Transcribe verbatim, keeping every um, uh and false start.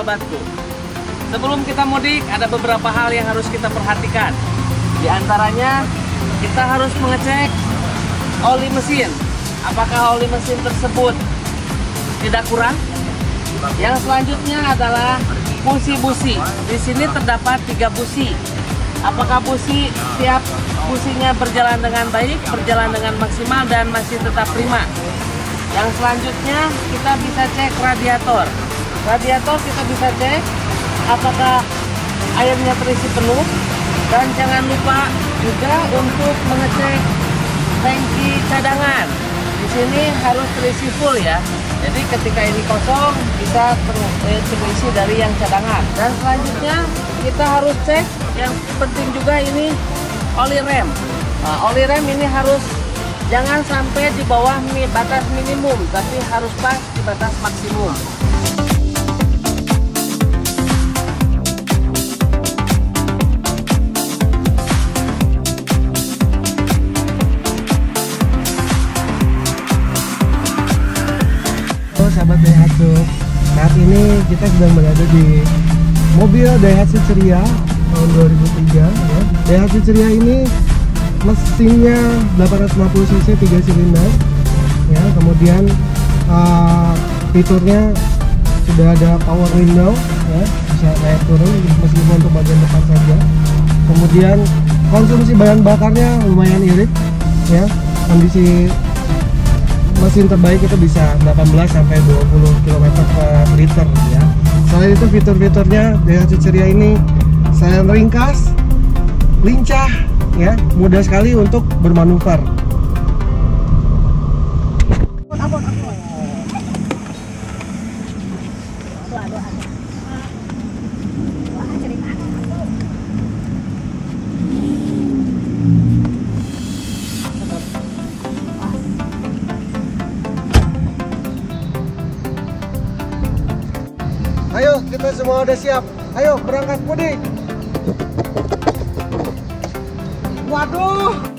sahabatku. Sebelum kita mudik, ada beberapa hal yang harus kita perhatikan. Di antaranya, kita harus mengecek oli mesin. Apakah oli mesin tersebut tidak kurang? Yang selanjutnya adalah busi-busi. Di sini terdapat tiga busi. Apakah busi setiap businya berjalan dengan baik, berjalan dengan maksimal, dan masih tetap prima? Yang selanjutnya kita bisa cek radiator. Radiator kita bisa cek apakah airnya terisi penuh, dan jangan lupa juga untuk mengecek tangki cadangan. Di sini harus terisi full ya. Jadi ketika ini kosong bisa terisi dari yang cadangan. Dan selanjutnya kita harus cek yang penting juga ini oli rem. Nah, oli rem ini harus jangan sampai di bawah batas minimum, tapi harus pas di batas maksimum. Halo sahabat Daihatsu, saat ini kita sedang berada di mobil Daihatsu Ceria tahun dua ribu tiga ya. Daihatsu Ceria ini mesinnya delapan ratus lima puluh cc tiga silinder ya, kemudian uh, fiturnya sudah ada power window ya, bisa naik turun meskipun untuk bagian depan saja. Kemudian konsumsi bahan bakarnya lumayan irit ya, kondisi mesin terbaik itu bisa delapan belas sampai dua puluh kilometer per liter ya. Selain itu fitur-fiturnya Daihatsu Ceria ini saya ringkas, lincah ya, mudah sekali untuk bermanuver. Ayo, kita semua udah siap. Ayo berangkat mudik. Waduh.